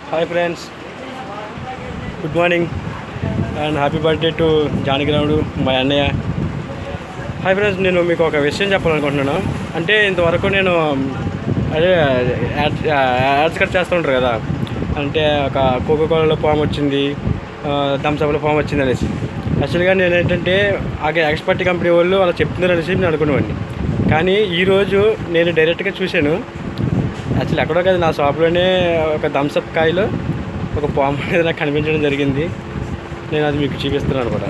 Hi friends, good morning and happy birthday to Janakiramudu మా అన్నయ్య. Hi friends, నేను మీకు ఒక విషయం చెప్పాలనుకుంటున్నాను. అంటే ఇంతవరకు నేను అదే యాడ్స్ కట్ చేస్తూ ఉంటారు కదా, అంటే ఒక కోకోకోలాలో ఫామ్ వచ్చింది, థమ్స్అప్లో ఫామ్ వచ్చింది అనేసి. యాక్చువల్గా నేను ఏంటంటే ఎక్స్పర్ట్ కంపెనీ వాళ్ళు అలా చెప్తున్నారు అనేసి నేను అనుకునేవాడిని. కానీ ఈరోజు నేను డైరెక్ట్గా చూశాను. యాక్చువల్లీ ఎక్కడో కదా, నా షాప్లోనే ఒక థమ్స్అప్ కాయలో ఒక పాము అనేది నాకు కనిపించడం జరిగింది. నేను అది మీకు చూపిస్తున్నాను కూడా.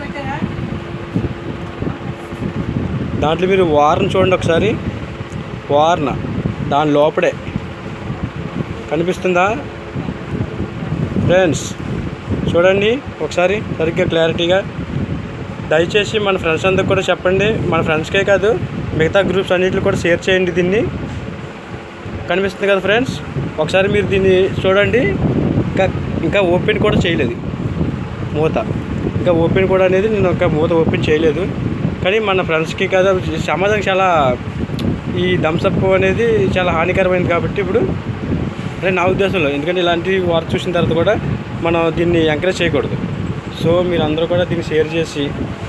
దాంట్లో మీరు వార్న్ చూడండి ఒకసారి, వార్న దాని లోపడే కనిపిస్తుందా ఫ్రెండ్స్? చూడండి ఒకసారి సరిగ్గా క్లారిటీగా. దయచేసి మన ఫ్రెండ్స్ అందరికి కూడా చెప్పండి, మన ఫ్రెండ్స్కే కాదు మిగతా గ్రూప్స్ అన్నింటిలో కూడా షేర్ చేయండి. దీన్ని కనిపిస్తుంది కదా ఫ్రెండ్స్, ఒకసారి మీరు దీన్ని చూడండి. ఇంకా ఓపెన్ కూడా చేయలేదు మూత, ఇంకా ఓపెన్ కూడా అనేది నేను ఇంకా మూత ఓపెన్ చేయలేదు. కానీ మన ఫ్రెండ్స్కి కదా సమాజానికి చాలా ఈ థమ్స్అప్ అనేది చాలా హానికరమైనది కాబట్టి ఇప్పుడు అంటే నా ఉద్దేశంలో, ఎందుకంటే ఇలాంటి వార్త చూసిన తర్వాత కూడా మనం దీన్ని ఎంకరేజ్ చేయకూడదు. సో మీరు అందరూ కూడా దీన్ని షేర్ చేసి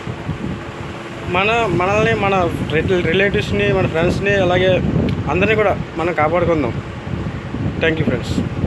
మనల్ని మన రిలేటివ్స్ని మన ఫ్రెండ్స్ని అలాగే అందరినీ కూడా మనం కాపాడుకుందాం. Thank you friends.